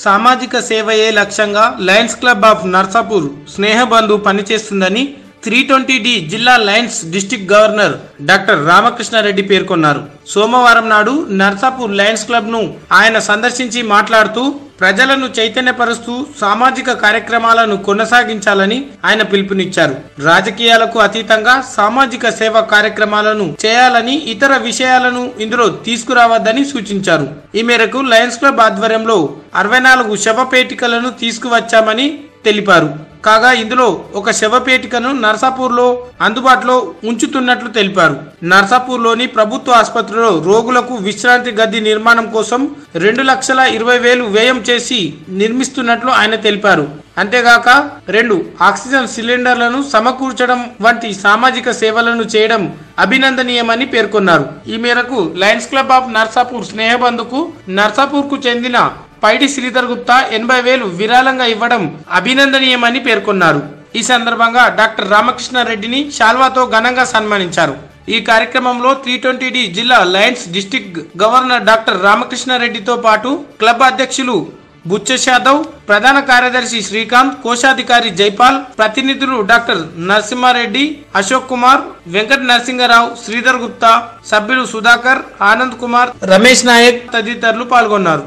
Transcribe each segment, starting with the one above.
సామాజిక సేవయే లక్ష్యంగా Lions Club of Narsapur Snehabandhu పనిచేస్తుందని 320D జిల్లా Lions district governor doctor Ramakrishna Reddy పేర్కొన్నారు. సోమవారం నాడు నర్సాపూర్ లయన్స్ క్లబ్ ను ఆయన సందర్శించి మాట్లాడుతూ ప్రజలను చైతన్యపరుస్తూ సామాజిక కార్యక్రమాలను కొనసాగించాలని ఆయన పిలుపునిచ్చారు. రాజకీయాలకు అతీతంగా సామాజిక సేవా కార్యక్రమాలను చేయాలని, ఇతర విషయాలను ఇందులో తీసుకురావద్దని సూచించారు. ఈ మేరకు లయన్స్ క్లబ్ ఆధ్వర్యంలో 64 శవపేటికలను తీసుకువచ్చామని తెలిపారు. కాగా ఇందులో ఒక శవపేటికను నర్సాపూర్లో అందుబాటులో ఉంచుతున్నట్లు తెలిపారు. నర్సాపూర్లోని ప్రభుత్వ ఆసుపత్రిలో రోగులకు విశ్రాంతి గది నిర్మాణం కోసం 2,20,000 వ్యయం చేసి నిర్మిస్తున్నట్లు ఆయన తెలిపారు. అంతేగాక 2 ఆక్సిజన్ సిలిండర్లను సమకూర్చడం వంటి సామాజిక సేవలను చేయడం అభినందనీయమని పేర్కొన్నారు. ఈ మేరకు లయన్స్ క్లబ్ ఆఫ్ నర్సాపూర్ స్నేహబంధుకు నర్సాపూర్ కు చెందిన పైడి శ్రీధర్ గుప్తా 80,000 విరాళంగా ఇవ్వడం అభినందనీయమని పేర్కొన్నారు. ఈ సందర్భంగా డాక్టర్ రామకృష్ణారెడ్డిని శాల్వాతో ఘనంగా సన్మానించారు. ఈ కార్యక్రమంలో 320D జిల్లా లయన్స్ డిస్ట్రిక్ట్ గవర్నర్ డాక్టర్ రామకృష్ణారెడ్డితో పాటు క్లబ్ అధ్యక్షులు బుచ్చెస్ యాదవ్, ప్రధాన కార్యదర్శి శ్రీకాంత్, కోశాధికారి జైపాల్, ప్రతినిధులు డాక్టర్ నరసింహారెడ్డి, అశోక్ కుమార్, వెంకట నరసింగరావు, శ్రీధర్ గుప్తా, సభ్యులు సుధాకర్, ఆనంద్ కుమార్, రమేష్ నాయక్ తదితరులు పాల్గొన్నారు.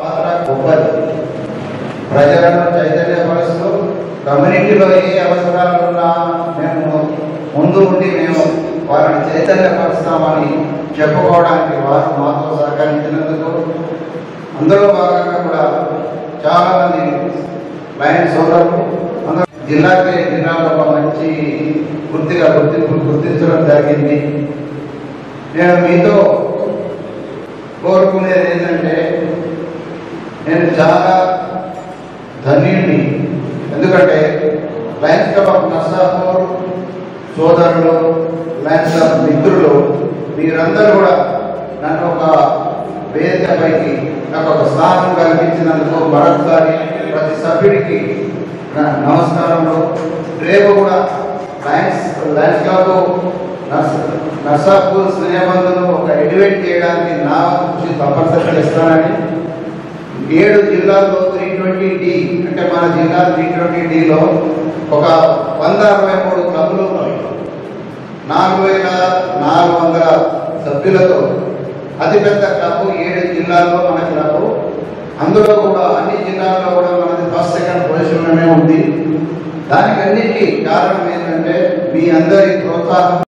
ప్రజలను చైతన్యపరుస్తూ కమ్యూనిటీలో ఏ అవసరాలు ఉన్నా మేము ముందు ఉండి మేము వారిని చైతన్యపరుస్తామని చెప్పుకోవడానికి వారు మాతో సహకరించినందుకు, అందులో భాగంగా కూడా చాలా మంది లయన్స్ సోదరులు జిల్లాలో ఒక మంచి గుర్తించడం జరిగింది. నేను మీతో కోరుకునేది ఏంటంటే, నేను చాలా ధన్యుడిని. ఎందుకంటే లయన్స్ క్లబ్ ఆఫ్ నర్సాపూర్ సోదరులు, లయన్స్ క్లబ్ మిత్రులు మీరందరూ కూడా నన్ను ఒక వేదికపైకి నాకు ఒక స్థానం కల్పించినందుకు మరొకసారి ప్రతి సభ్యుడికి నమస్కారములు. రేపు కూడా లయన్స్ క్లబ్ నర్సాపూర్ స్నేహబంధును ఒక ఎలివేట్ చేయడానికి నా కృషి తప్పనిసరి చేస్తానని, 7 జిల్లాల్లో 320D అంటే మన జిల్లా 320Dలో ఒక 163 క్లబ్లు 4,400 సభ్యులతో అతిపెద్ద క్లబ్ 7 జిల్లాల్లో మన క్లబ్. అందులో కూడా అన్ని జిల్లాల్లో కూడా మనది ఫస్ట్ సెకండ్ పొజిషన్లోనే ఉంది. దానికి అన్నిటికీ కారణం ఏంటంటే మీ అందరి ప్రోత్సాహం.